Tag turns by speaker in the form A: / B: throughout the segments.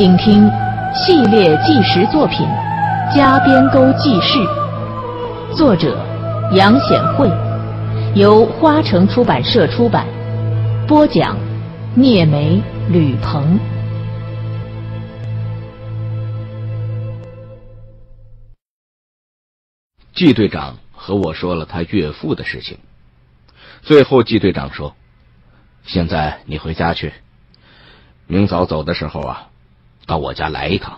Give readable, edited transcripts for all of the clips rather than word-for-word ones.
A: 请听系列纪实作品《家边沟记事》，作者杨显慧，由花城出版社出版，播讲聂梅、吕鹏。
B: 季队长和我说了他岳父的事情，最后季队长说：“现在你回家去，明早走的时候啊，到我家来一趟。”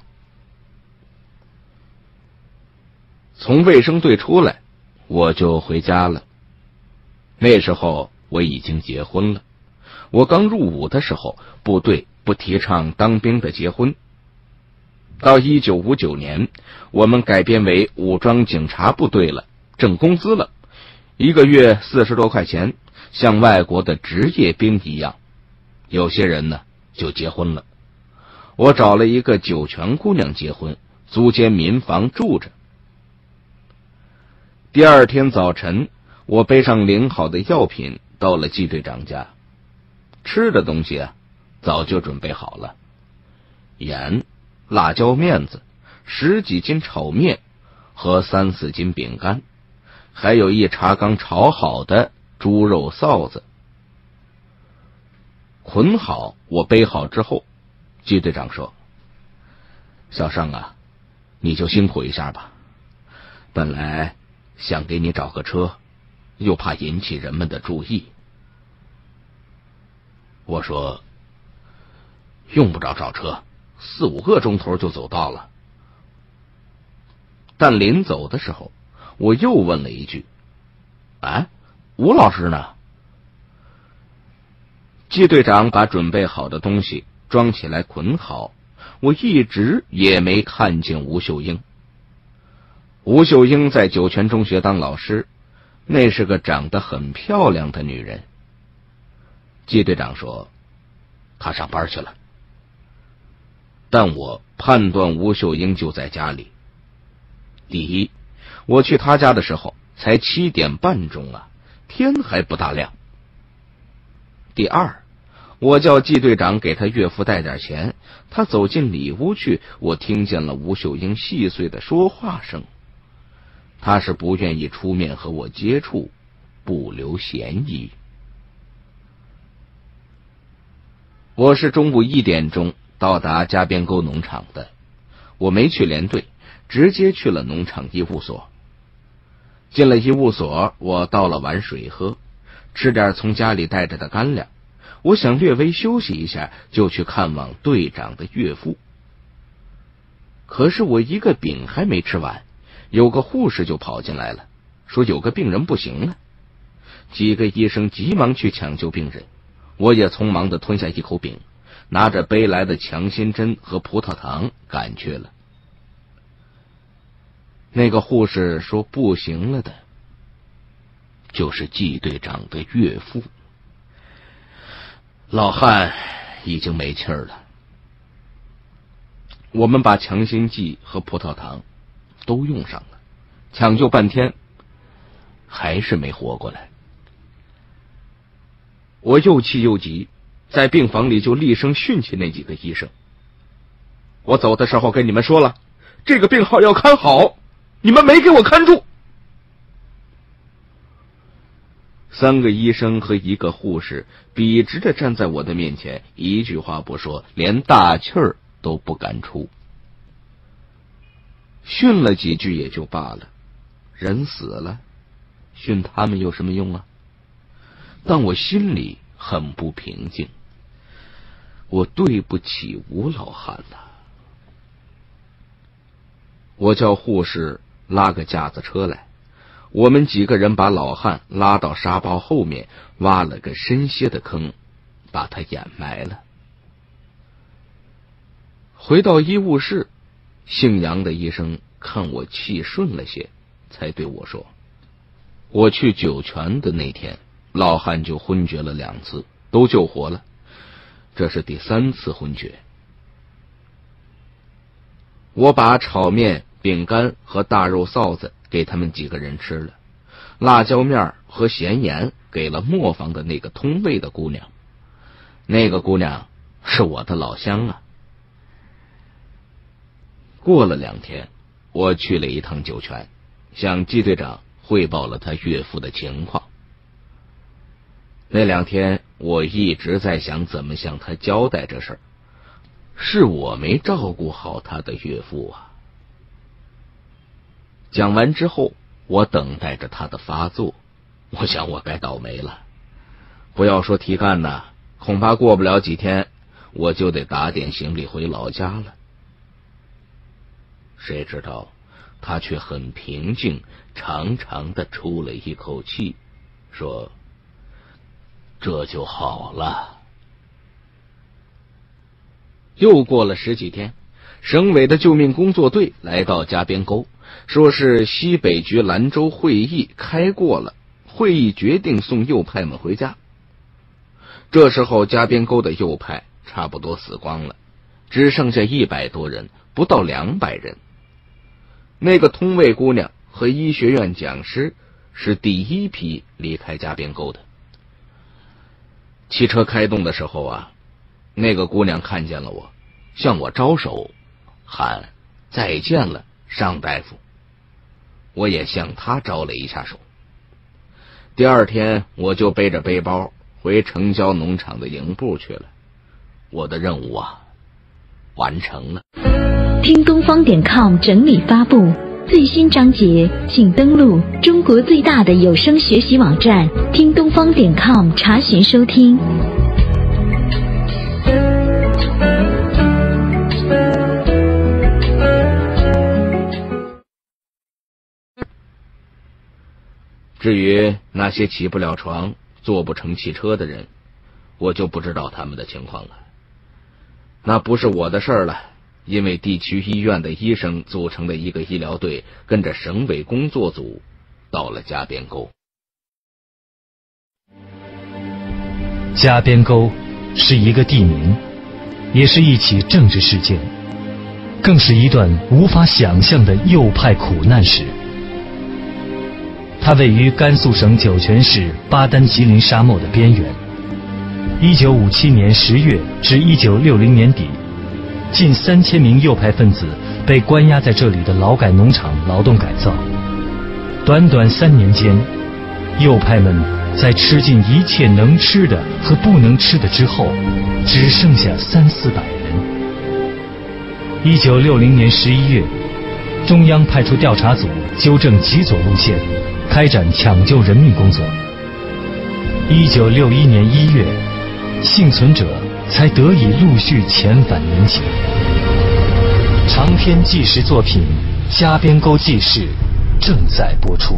B: 从卫生队出来，我就回家了。那时候我已经结婚了。我刚入伍的时候，部队不提倡当兵的结婚。到1959年，我们改编为武装警察部队了，挣工资了，1个月40多块钱，像外国的职业兵一样。有些人呢就结婚了。我找了一个酒泉姑娘结婚，租间民房住着。第二天早晨，我背上领好的药品到了季队长家。吃的东西啊，早就准备好了，盐、辣椒面子、10几斤炒面和3、4斤饼干，还有一茶缸炒好的猪肉臊子。捆好我背好之后，季队长说：“小尚啊，你就辛苦一下吧，本来想给你找个车，又怕引起人们的注意。”我说：“用不着找车，4、5个钟头就走到了。”但临走的时候，我又问了一句：“哎，吴老师呢？”季队长把准备好的东西装起来捆好，我一直也没看见吴秀英。吴秀英在酒泉中学当老师，那是个长得很漂亮的女人。季队长说她上班去了，但我判断吴秀英就在家里。第一，我去她家的时候才7点半钟啊，天还不大亮。第二，我叫季队长给他岳父带点钱，他走进里屋去，我听见了吴秀英细碎的说话声。他是不愿意出面和我接触，不留嫌疑。我是中午1点钟到达家边沟农场的，我没去连队，直接去了农场医务所。进了医务所，我倒了碗水喝，吃点从家里带着的干粮。我想略微休息一下，就去看望队长的岳父。可是我一个饼还没吃完，有个护士就跑进来了，说有个病人不行了。几个医生急忙去抢救病人，我也匆忙地吞下一口饼，拿着背来的强心针和葡萄糖赶去了。那个护士说不行了的，就是季队长的岳父。老汉已经没气儿了。我们把强心剂和葡萄糖都用上了，抢救半天还是没活过来。我又气又急，在病房里就厉声训斥那几个医生。我走的时候跟你们说了，这个病号要看好，你们没给我看住。3个医生和1个护士笔直着站在我的面前，一句话不说，连大气儿都不敢出。训了几句也就罢了，人死了，训他们有什么用啊？但我心里很不平静，我对不起吴老汉呐。我叫护士拉个架子车来，我们几个人把老汉拉到沙包后面，挖了个深些的坑，把他掩埋了。回到医务室，姓杨的医生看我气顺了些，才对我说：“我去酒泉的那天，老汉就昏厥了2次，都救活了，这是第3次昏厥。”我把炒面、饼干和大肉臊子给他们几个人吃了，辣椒面和咸盐给了磨坊的那个通卫的姑娘。那个姑娘是我的老乡啊。 过了2天，我去了一趟酒泉，向季队长汇报了他岳父的情况。那2天我一直在想怎么向他交代这事儿，是我没照顾好他的岳父啊。讲完之后，我等待着他的发作，我想我该倒霉了，不要说提干呐，恐怕过不了几天我就得打点行李回老家了。谁知道他却很平静，长长的出了一口气，说这就好了。又过了10几天，省委的救命工作队来到加边沟，说是西北局兰州会议开过了，会议决定送右派们回家。这时候加边沟的右派差不多死光了，只剩下100多人，不到200人。那个通卫姑娘和医学院讲师是第一批离开加边沟的。汽车开动的时候啊，那个姑娘看见了我，向我招手，喊再见了，尚大夫。我也向她招了一下手。第2天我就背着背包回城郊农场的营部去了。我的任务啊，完成了。
C: 听东方.com 整理发布最新章节，请登录中国最大的有声学习网站听东方.com查询收听。
B: 至于那些起不了床、坐不成汽车的人，我就不知道他们的情况了。那不是我的事儿了，因为地区医院的医生组成的一个医疗队，跟着省委工作组到了加边沟。
D: 加边沟是一个地名，也是一起政治事件，更是一段无法想象的右派苦难史。它位于甘肃省酒泉市巴丹吉林沙漠的边缘。1957年10月至1960年底，近3000名右派分子被关押在这里的劳改农场劳动改造。短短3年间，右派们在吃尽一切能吃的和不能吃的之后，只剩下300-400人。1960年11月，中央派出调查组纠正极左路线，开展抢救人命工作。1961年1月，幸存者才得以陆续遣返民籍。长篇纪实作品《加边沟纪事》正在播出。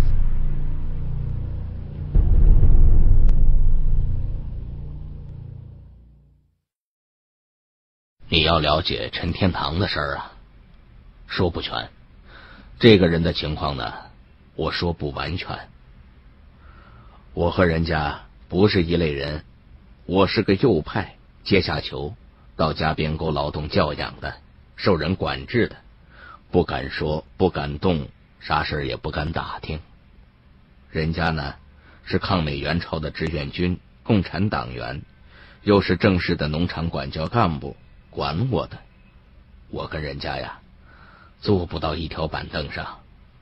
B: 你要了解陈天堂的事儿啊，说不全。这个人的情况呢，我说不完全。我和人家不是一类人，我是个右派，阶下囚，到加边沟劳动教养的，受人管制的，不敢说，不敢动，啥事也不敢打听。人家呢，是抗美援朝的志愿军，共产党员，又是正式的农场管教干部，管我的。我跟人家呀，坐不到一条板凳上。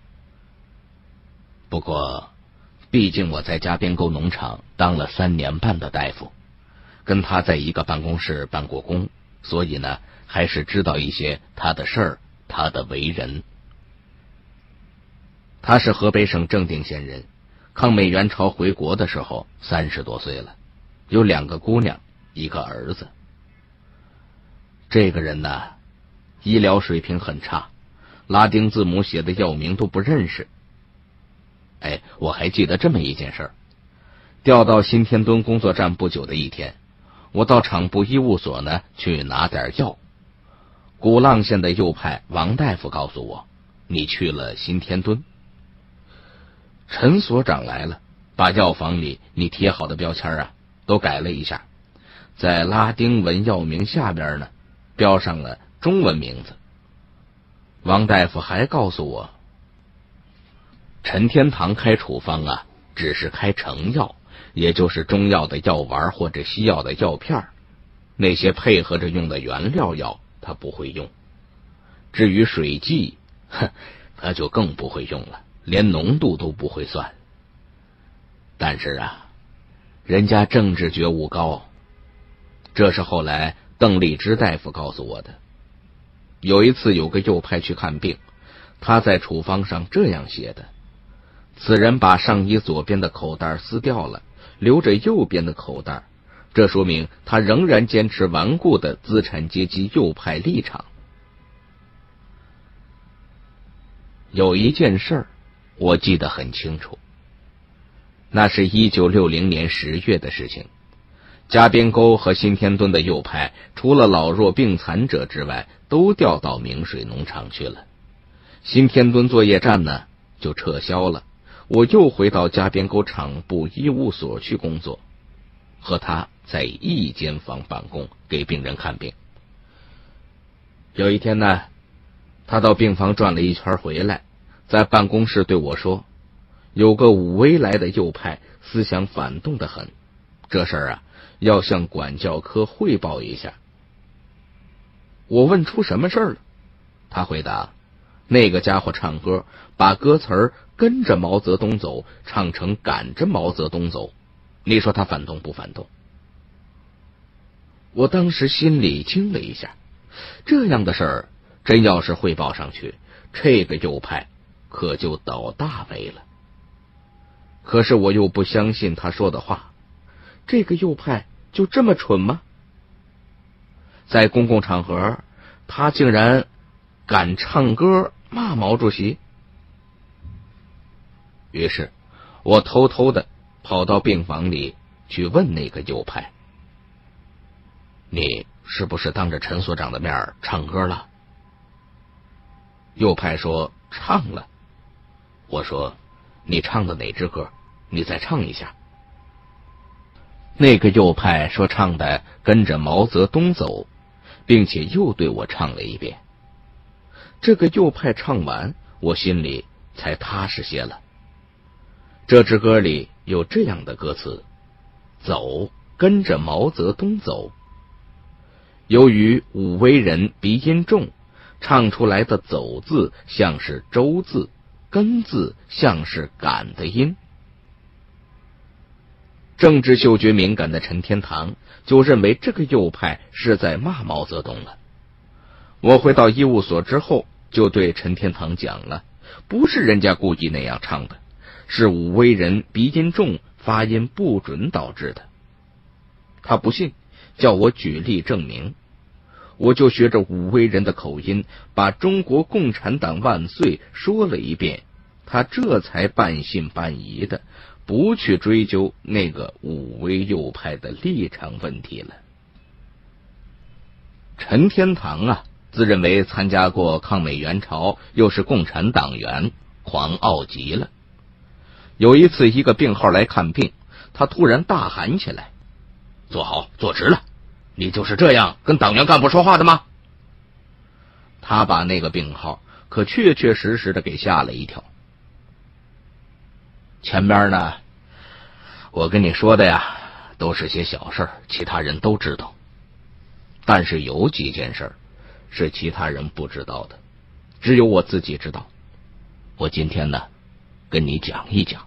B: 不过毕竟我在加边沟农场当了3年半的大夫，跟他在一个办公室办过工，所以呢，还是知道一些他的事儿，他的为人。他是河北省正定县人，抗美援朝回国的时候30多岁了，有2个姑娘，1个儿子。这个人呢，医疗水平很差，拉丁字母写的药名都不认识。我还记得这么一件事儿。调到新天墩工作站不久的一天，我到厂部医务所呢去拿点药。鼓浪县的右派王大夫告诉我，你去了新天墩。陈所长来了，把药房里你贴好的标签啊都改了一下，在拉丁文药名下边呢标上了中文名字。王大夫还告诉我，陈天堂开处方啊，只是开成药，也就是中药的药丸或者西药的药片，那些配合着用的原料药他不会用。 至于水剂，他就更不会用了，连浓度都不会算。但是啊，人家政治觉悟高，这是后来邓立之大夫告诉我的。有一次有个右派去看病，他在处方上这样写的：此人把上衣左边的口袋撕掉了，留着右边的口袋，这说明他仍然坚持顽固的资产阶级右派立场。有一件事儿我记得很清楚，那是1960年10月的事情。加边沟和新天墩的右派除了老弱病残者之外，都调到明水农场去了。新天墩作业站呢就撤销了，我又回到加边沟厂部医务所去工作，和他在一间房办公，给病人看病。有一天呢，他到病房转了一圈回来，在办公室对我说，有个武威来的右派思想反动得很，这事儿啊要向管教科汇报一下。我问出什么事儿了，他回答，那个家伙唱歌，把歌词儿跟着毛泽东走唱成赶着毛泽东走，你说他反动不反动？我当时心里惊了一下，这样的事儿真要是汇报上去，这个右派可就倒大霉了。可是我又不相信他说的话，这个右派就这么蠢吗？在公共场合，他竟然敢唱歌骂毛主席。于是我偷偷的跑到病房里去问那个右派，你是不是当着陈所长的面唱歌了？右派说唱了。我说，你唱的哪支歌？你再唱一下。那个右派说唱的跟着毛泽东走，并且又对我唱了一遍。这个右派唱完，我心里才踏实些了。这支歌里有这样的歌词：走，跟着毛泽东走。由于武威人鼻音重，唱出来的走字像是周字，根字像是赶的音。政治嗅觉敏感的陈天堂就认为这个右派是在骂毛泽东了。我回到医务所之后，就对陈天堂讲了，不是人家故意那样唱的，是武威人鼻音重，发音不准导致的。他不信，叫我举例证明。我就学着武威人的口音，把中国共产党万岁说了一遍，他这才半信半疑的不去追究那个武威右派的立场问题了。陈天堂啊，自认为参加过抗美援朝，又是共产党员，狂傲极了。有一次一个病号来看病，他突然大喊起来，坐好坐直了，你就是这样跟党员干部说话的吗？他把那个病号可确确实实的给吓了一跳。前边呢，我跟你说的呀都是些小事，其他人都知道，但是有几件事是其他人不知道的，只有我自己知道。我今天呢跟你讲一讲。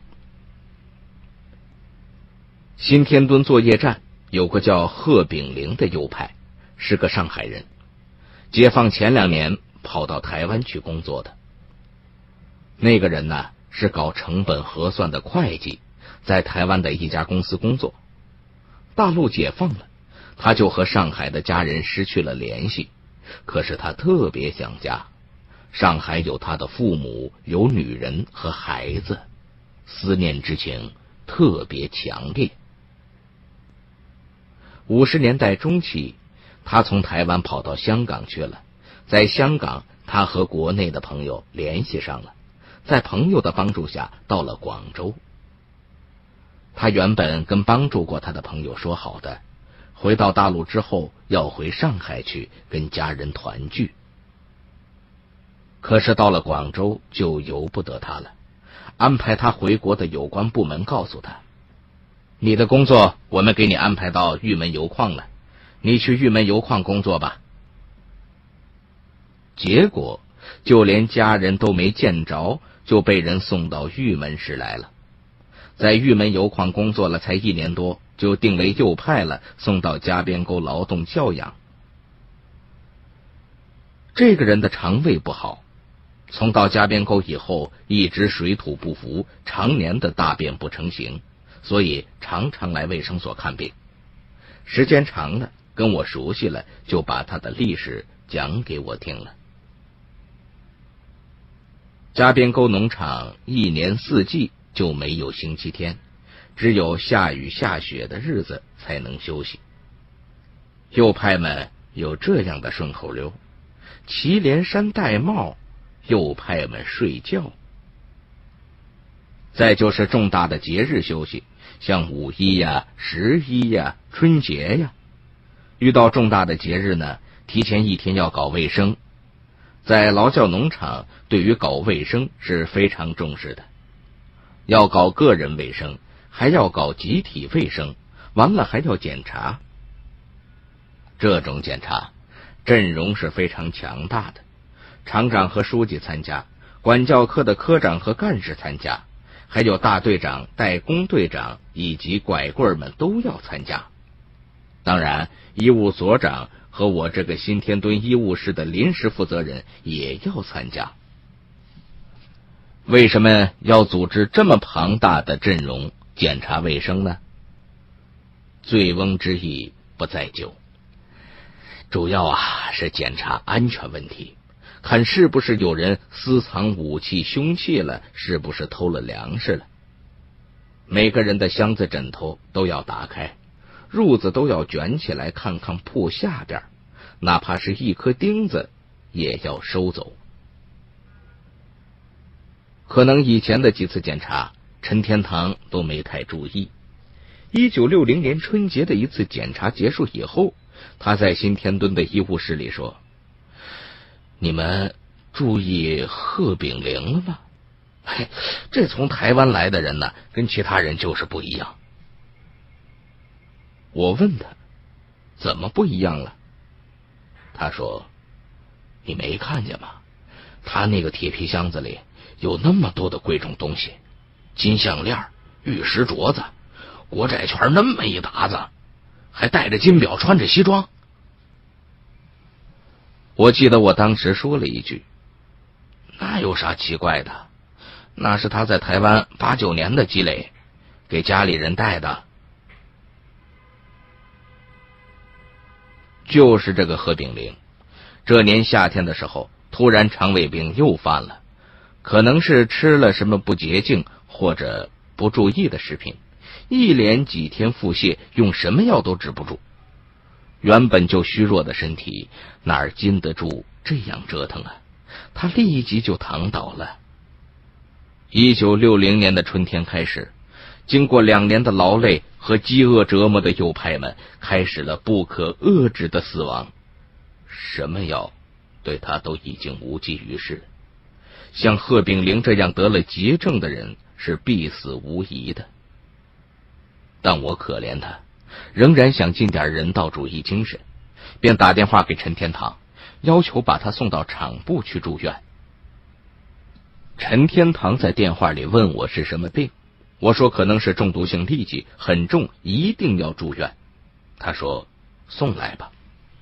B: 新天墩作业站有个叫贺炳龄的右派，是个上海人，解放前2年跑到台湾去工作的。那个人呢是搞成本核算的会计，在台湾的一家公司工作。大陆解放了，他就和上海的家人失去了联系，可是他特别想家。上海有他的父母，有女人和孩子，思念之情特别强烈。50年代中期，他从台湾跑到香港去了。在香港，他和国内的朋友联系上了，在朋友的帮助下到了广州。他原本跟帮助过他的朋友说好的，回到大陆之后要回上海去跟家人团聚。可是到了广州就由不得他了，安排他回国的有关部门告诉他，你的工作我们给你安排到玉门油矿了，你去玉门油矿工作吧。 结果就连家人都没见着，就被人送到玉门市来了。在玉门油矿工作了才1年多，就定为右派了，送到夹边沟劳动教养。这个人的肠胃不好，从到夹边沟以后一直水土不服，常年的大便不成形，所以常常来卫生所看病。时间长了，跟我熟悉了，就把他的历史讲给我听了。夹边沟农场1年4季就没有星期天，只有下雨下雪的日子才能休息。右派们有这样的顺口溜：祁连山戴帽，右派们睡觉。再就是重大的节日休息，像5·1呀、11呀、春节呀。遇到重大的节日呢，提前1天要搞卫生。在劳教农场，对于搞卫生是非常重视的，要搞个人卫生，还要搞集体卫生，完了还要检查。这种检查阵容是非常强大的，厂长和书记参加，管教科的科长和干事参加，还有大队长、代工队长以及拐棍们都要参加。当然，医务所长和我这个新天墩医务室的临时负责人也要参加。为什么要组织这么庞大的阵容检查卫生呢？醉翁之意不在酒，主要是检查安全问题，看是不是有人私藏武器凶器了，是不是偷了粮食了。每个人的箱子枕头都要打开，褥子都要卷起来看看铺下边，哪怕是一颗钉子也要收走。可能以前的几次检查，陈天堂都没太注意。1960年春节的一次检查结束以后，他在新天墩的医务室里说：“你们注意贺炳龄了吗？嘿，这从台湾来的人呢，跟其他人就是不一样。”我问他怎么不一样了，他说：“你没看见吗？他那个铁皮箱子里有那么多的贵重东西，金项链、玉石镯子、国债券那么一沓子，还戴着金表，穿着西装。”我记得我当时说了一句：“那有啥奇怪的？那是他在台湾8、9年的积累，给家里人带的。”就是这个贺炳龄，这年夏天的时候，突然肠胃病又犯了，可能是吃了什么不洁净或者不注意的食品，一连几天腹泻，用什么药都治不住。原本就虚弱的身体哪儿经得住这样折腾啊？他立即就躺倒了。1960年的春天开始，经过2年的劳累和饥饿折磨的右派们开始了不可遏制的死亡，什么药对他都已经无济于事。像贺炳龄这样得了急症的人是必死无疑的。但我可怜他，仍然想尽点人道主义精神，便打电话给陈天堂，要求把他送到厂部去住院。陈天堂在电话里问我是什么病，我说可能是中毒性痢疾，很重，一定要住院。他说送来吧。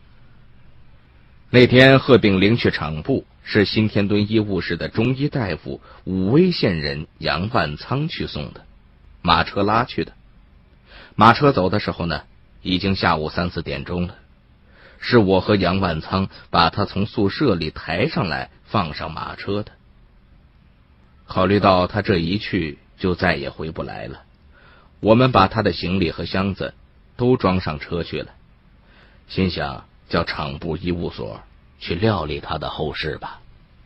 B: 那天贺炳龄去厂部，是新天墩医务室的中医大夫武威县人杨万仓去送的，马车拉去的。马车走的时候呢，已经下午3、4点钟了，是我和杨万仓把他从宿舍里抬上来放上马车的。考虑到他这一去就再也回不来了，我们把他的行李和箱子都装上车去了，心想叫厂部医务所去料理他的后事吧。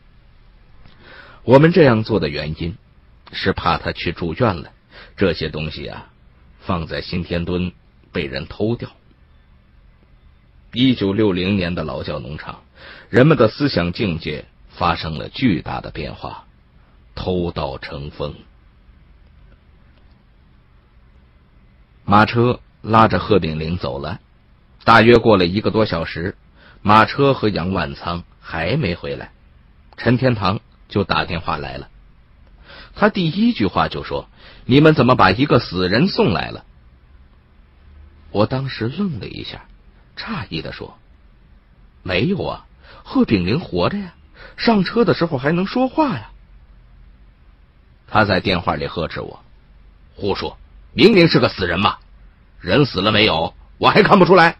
B: 我们这样做的原因是怕他去住院了，这些东西放在新天墩被人偷掉。1960年的劳教农场，人们的思想境界发生了巨大的变化，偷盗成风。马车拉着贺炳龄走了，大约过了1个多小时，马车和杨万仓还没回来，陈天堂就打电话来了。他第一句话就说：“你们怎么把一个死人送来了？”我当时愣了一下，诧异地说：“没有啊，贺炳林活着呀，上车的时候还能说话呀。”他在电话里呵斥我：“胡说，明明是个死人嘛，人死了没有？我还看不出来。”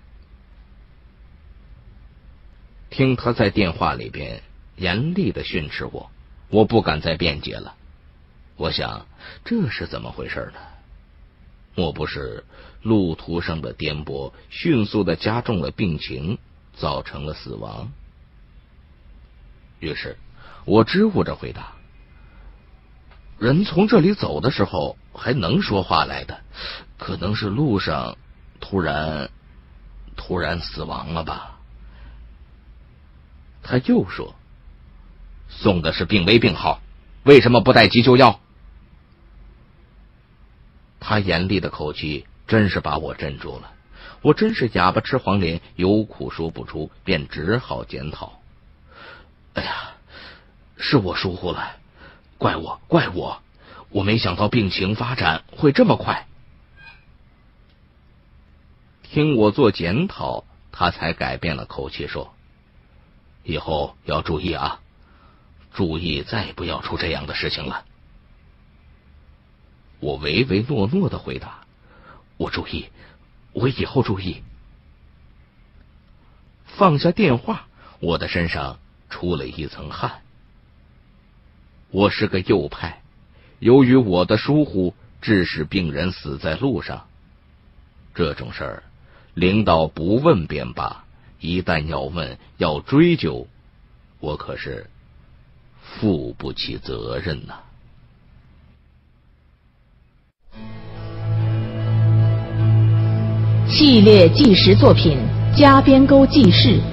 B: 听他在电话里边严厉地训斥我，我不敢再辩解了。我想这是怎么回事呢？莫不是路途上的颠簸迅速地加重了病情，造成了死亡？于是我支吾着回答：“人从这里走的时候还能说话来的，可能是路上突然死亡了吧。”他又说：“送的是病危病号，为什么不带急救药？”他严厉的口气真是把我镇住了，我真是哑巴吃黄连，有苦说不出，便只好检讨：“哎呀，是我疏忽了，怪我，我没想到病情发展会这么快。”听我做检讨，他才改变了口气说：“以后要注意啊，注意再不要出这样的事情了。”我唯唯诺诺的回答：“我注意，我以后注意。”放下电话，我的身上出了一层汗。我是个右派，由于我的疏忽，致使病人死在路上，这种事儿，领导不问便罢，一旦要问要追究，我可是负不起责任呐。
A: 系列纪实作品《加边沟记事》